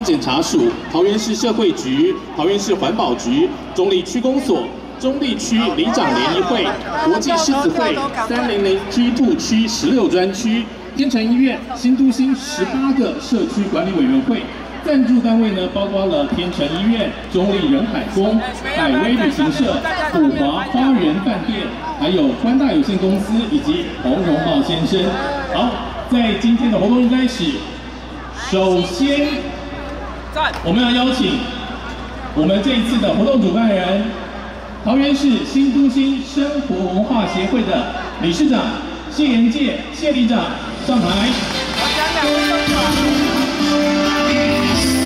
检察署、桃园市社会局、桃园市环保局、中立区公所、中立区里长联谊会、国际狮子会300居部区16专区、天成医院、新都心18个社区管理委员会。 赞助单位呢，包括了天成医院、中立人海宫、百威旅行社、普华花园饭店，还有宽大有限公司以及洪荣茂先生。好，在今天的活动一开始，首先我们要邀请我们这一次的活动主办人，桃园市新都心生活文化协会的理事长谢延介谢里长上台。